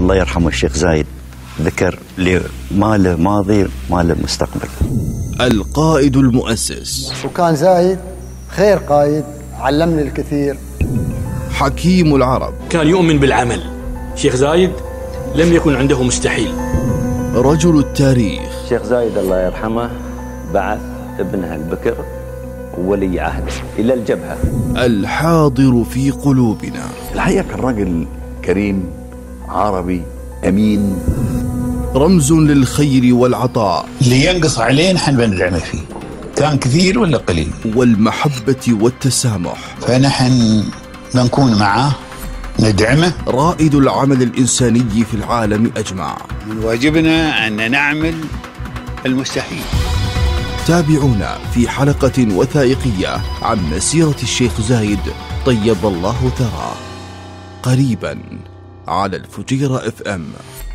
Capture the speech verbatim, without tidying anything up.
الله يرحمه الشيخ زايد ذكر لي ما له ماضي ما له مستقبل. القائد المؤسس، وكان زايد خير قائد، علمني الكثير. حكيم العرب، كان يؤمن بالعمل. شيخ زايد لم يكن عنده مستحيل. رجل التاريخ، شيخ زايد الله يرحمه بعث ابنها البكر ولي عهده إلى الجبهة. الحاضر في قلوبنا، الحقيقة كان راجل كريم عربي أمين، رمز للخير والعطاء. اللي ينقص عليه نحن بندعمه فيه، كان كثير ولا قليل، والمحبة والتسامح، فنحن بنكون معه ندعمه. رائد العمل الإنساني في العالم أجمع. من واجبنا أن نعمل المستحيل. تابعونا في حلقة وثائقية عن مسيرة الشيخ زايد طيب الله ثراه، قريبا على الفجيرة اف ام.